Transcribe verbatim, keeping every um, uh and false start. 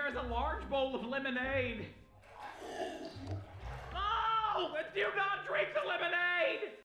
there is a large bowl of lemonade. Oh, do not drink the lemonade!